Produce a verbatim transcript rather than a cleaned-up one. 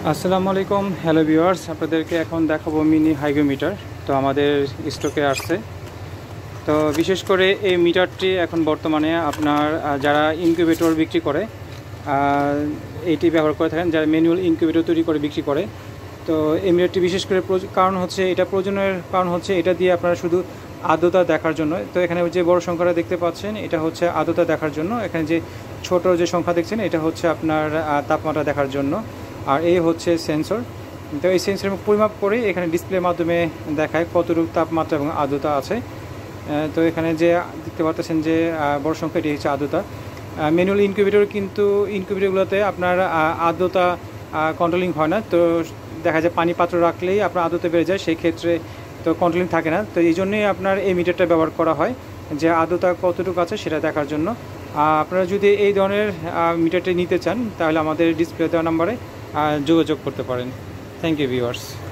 আসসালামু আলাইকুম, hello viewers. আপনাদেরকে এখন দেখাবো মিনি হাইগ্রোমিটার। তো আমাদের স্টকে আসছে। তো বিশেষ করে এই মিটারটি এখন বর্তমানে আপনার যারা ইনকিউবেটর বিক্রি করে এইটি ব্যবহার করে থাকেন, যারা ম্যানুয়াল ইনকিউবেটর তৈরি করে বিক্রি করে। তো এই মিটারটি বিশেষ করে কারণ হচ্ছে এটা প্রয়োজনের কারণ হচ্ছে এটা দিয়ে আপনারা শুধু আর্দ্রতা দেখার জন্য। তো এখানে যে বড় সংখ্যাটা দেখতে পাচ্ছেন এটা হচ্ছে আর্দ্রতা দেখার জন্য, এখানে যে ছোট যে সংখ্যা দেখছেন এটা হচ্ছে আপনার তাপমাত্রা দেখার জন্য, আর এই হচ্ছে সেন্সর। তো এই সেন্সরের পরিমাপ করে এখানে ডিসপ্লের মাধ্যমে দেখায় কতটুকু তাপমাত্রা এবং আর্দ্রতা আছে। তো এখানে যে দেখতে পাচ্ছেন যে বড় সংখ্যা এটি হচ্ছে আর্দ্রতা। ম্যানুয়াল ইনকিউবেটর কিন্তু ইনকিউবেটরগুলোতে আপনার আর্দ্রতা কন্ট্রোলিং হয় না। তো দেখা যায় পানি পাত্র রাখলেই আপনার আর্দ্রতা বেড়ে যায়, সেই ক্ষেত্রে তো কন্ট্রোলিং থাকে না। তো এই জন্যই আপনার এই মিটারটা ব্যবহার করা হয়, যে আর্দ্রতা কতটুকু আছে সেটা দেখার জন্য। আপনারা যদি এই ধরনের মিটারটি নিতে চান তাহলে আমাদের ডিসপ্লে দেওয়া নাম্বারে যোগাযোগ করতে পারেন। Thank you viewers.